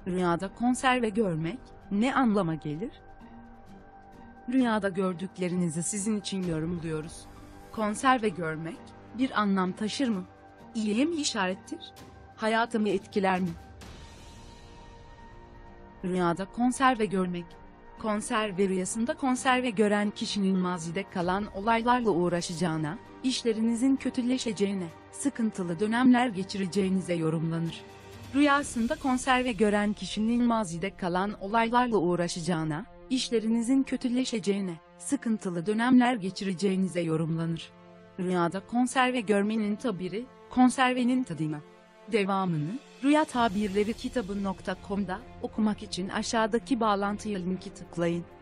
Rüyada konserve görmek ne anlama gelir? Rüyada gördüklerinizi sizin için yorumluyoruz. Konserve görmek bir anlam taşır mı? İyiye mi işarettir? Hayatımı etkiler mi? Rüyada konserve görmek. Konserve rüyasında konserve gören kişinin mazide kalan olaylarla uğraşacağına, işlerinizin kötüleşeceğine, sıkıntılı dönemler geçireceğinize yorumlanır. Rüyasında konserve gören kişinin mazide kalan olaylarla uğraşacağına, işlerinizin kötüleşeceğine, sıkıntılı dönemler geçireceğinize yorumlanır. Rüyada konserve görmenin tabiri, konservenin tadına. Devamını, rüyatabirleri kitabı.com'da okumak için aşağıdaki bağlantıya linki tıklayın.